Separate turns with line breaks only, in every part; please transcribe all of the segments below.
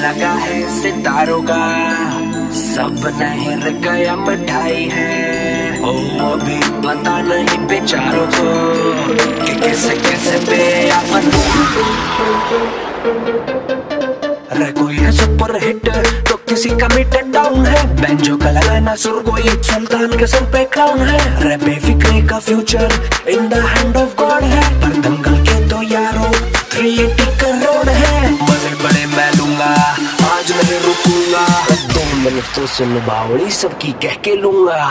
लगा है सितारों का, सब नहीं रह गया मिठाई है। ओ अभी पता नहीं बेचारों को कि कैसे कैसे पे अपन रे। कोई है सुपर हिट तो किसी का मीटर डाउन है। बैंजो का लगाना सुर कोई सुल्तान के सर पे क्राउन है। रे बेफिक्री का future in the hand of God है। पर दंगल के तो यारो 380 करोड़ है। मजे बड़े मैं लूंगा, आज नहीं रुकूंगा। 2 मिनट तो सुन बावड़ी सबकी कह के लूंगा,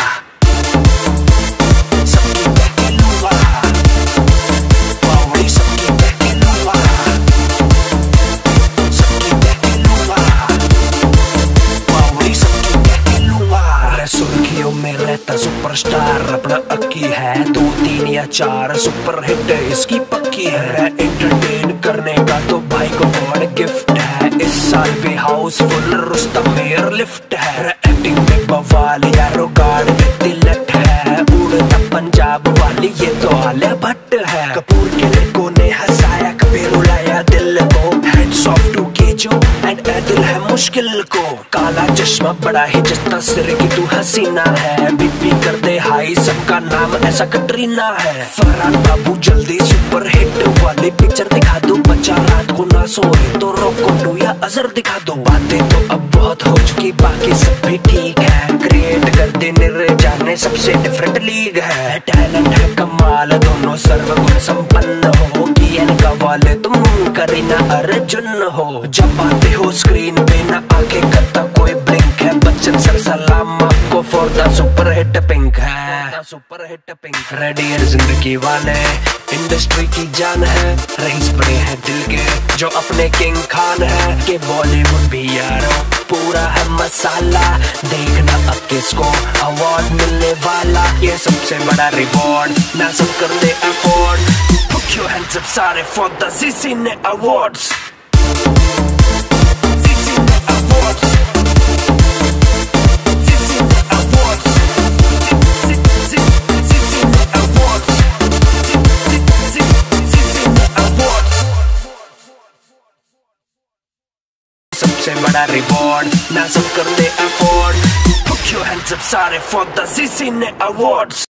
सबकी कह के लूंगा। बावड़ी सबकी कह के लूंगा, सबकी कह के लूंगा। बावड़ी सबकी कह के लूंगा। रे सुर्खियों में रहता सुपरस्टार, अपना अक्की है 2, 3 या 4 सुपर हिट इसकी पक्की है। एंटरटेन करने का तो भाई को बड़ा गिफ्ट है। इस साल भी हाउसफुल रुस्तम मेयर लिफ्ट है। एक्टिंग में बवाल यारो गार्ड में तिलक है। उड़ता पंजाब वाली ये तो आलिया भट्ट है। कपूर के लड़कों ने हंसाया कभी रुलाया दिल को। Heads off to KJo and Dil Hai मुश्किल को। काला चश्मा बड़ा ही जस्ता सिर की तू हसीना है। बीपी कर दे हाई सबका नाम ऐसा कटरीना है। फरहान बाबू जल्दी सुपर हिट वाली पिक्चर दिखा दो। बच्चा रात को ना सोए तो रोको 2 या अजर दिखा दो। बातें तो अब बहुत हो चुकी बाकी सब भी ठीक है। क्रिएट कर दे निर जाने सबसे डिफरेंट लीग है। टैलेंट है कमाल दोनों सर्वगुण संपन्न हो। कियन का वाले तुम करीना अर्जुन हो। जब आते हो स्क्रीन पे ना आंखें करता कोई ब्लिंक है। बच्चन सर सलाम आपको for the super hit Pink है। सुपर हिट पिंक रेडी है जिंदगी वाले, इंडस्ट्री की जान है। रईस बड़े हैं दिल के जो अपने किंग खान है। कि बॉलीवुड भी यारो पूरा है मसाला। देखना अब किसको अवार्ड मिलने वाला, ये सबसे बड़ा रिवॉर्ड ना सब कर ले afford. Put your hands up सारे for the ZCine Awards। ZCine Awards, ZCine Awards, ZCine Awards, ZCine Awards। सबसे बड़ा रिवॉर्ड ना सब कर ले afford. Put your hands up सारे for the ZCine Awards।